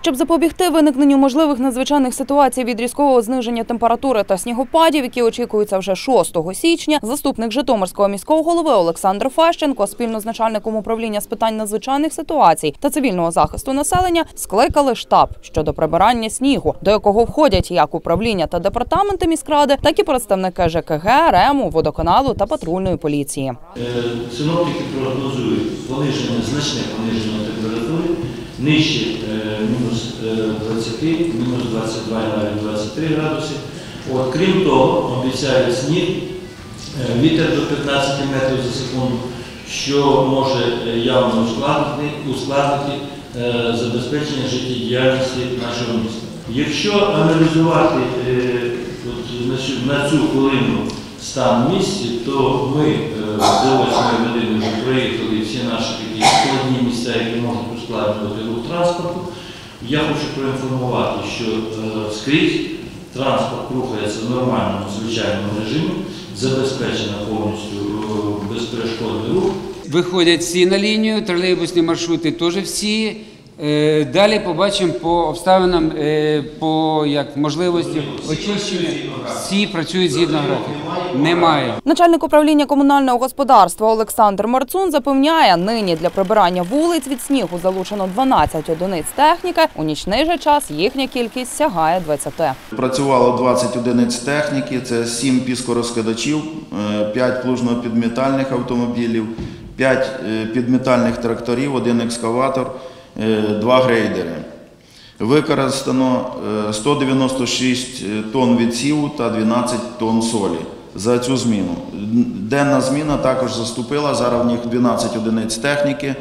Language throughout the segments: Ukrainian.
Щоб запобігти виникненню можливих надзвичайних ситуацій від різкого зниження температури та снігопадів, які очікуються вже 6 січня, заступник Житомирського міського голови Олександр Фещенко спільно з начальником управління з питань надзвичайних ситуацій та цивільного захисту населення скликали штаб щодо прибирання снігу, до якого входять як управління та департаменти міськради, так і представники ЖКГ, РЕМу, водоканалу та патрульної поліції. Синоптики прогнозують значне пониження температури, нижче мінус 20, мінус 22, навіть 23 градуси. Крім того, обіцяють сніг, вітер до 15 метрів за секунду, що може явно ускладнити забезпечення життєдіяльності нашого міста. Якщо аналізувати на цю хвилину стан в місті, то ми до 8 години вже проїхали всі наші такі складні місця, які можуть ускладнювати рух транспорту. Я хочу проінформувати, що скрізь транспорт рухається в нормальному, звичайному режимі, забезпечено повністю безперешкодний рух. Виходять всі на лінію, тролейбусні маршрути теж всі. Далі побачимо по обставинам, по можливості очищення. Всі працюють згідно графіку. Немає. Начальник управління комунального господарства Олександр Марцун запевняє, нині для прибирання вулиць від снігу залучено 12 одиниць техніки. У нічний же час їхня кількість сягає 20. Працювало 20 одиниць техніки, це 7 піскорозкидачів, 5 плужно-підмітальних автомобілів, 5 підмітальних тракторів, 1 екскаватор, 2 грейдери. Використано 196 тонн відсіву та 12 тонн солі за цю зміну. Денна зміна також заступила, зараз в них 12 одиниць техніки.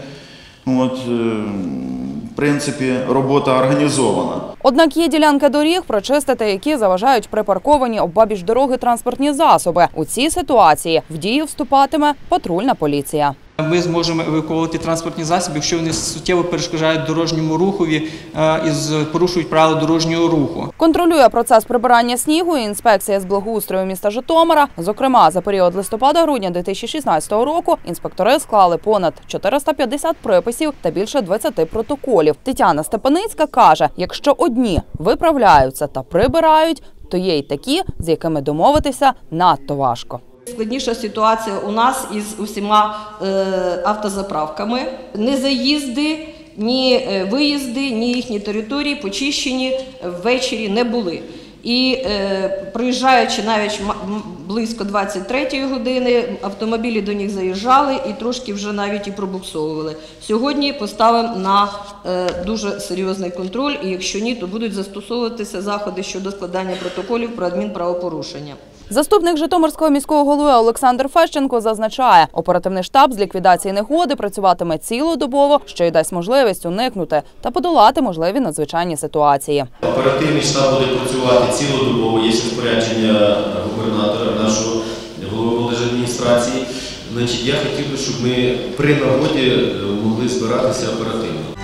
В принципі, робота організована. Однак є ділянки доріг, прочистити які заважають припарковані обабіч дороги транспортні засоби. У цій ситуації в дію вступатиме патрульна поліція. Ми зможемо евакуювати транспортні засоби, якщо вони суттєво перешкоджають дорожньому рухові і порушують правила дорожнього руху. Контролює процес прибирання снігу і інспекція з благоустрою міста Житомира. Зокрема, за період листопада-грудня 2016 року інспектори склали понад 450 приписів та більше 20 протоколів. Тетяна Степаницька каже, якщо одні виправляються та прибирають, то є й такі, з якими домовитися надто важко. Складніша ситуація у нас із усіма автозаправками. Ні заїзди, ні виїзди, ні їхні території почищені ввечері не були. І проїжджаючи навіть близько 23-ї години, автомобілі до них заїжджали і трошки вже навіть і пробуксовували. Сьогодні поставимо на дуже серйозний контроль, і якщо ні, то будуть застосовуватися заходи щодо складання протоколів про адмінправопорушення. Заступник Житомирського міського голови Олександр Фещенко зазначає, оперативний штаб з ліквідації негоди працюватиме цілодобово, що й дасть можливість уникнути та подолати можливі надзвичайні ситуації. Оперативний штаб буде працювати цілодобово, є розпорядження губернатора, нашого голови облдержадміністрації. Я хотів би, щоб ми при нагоді могли збиратися оперативно.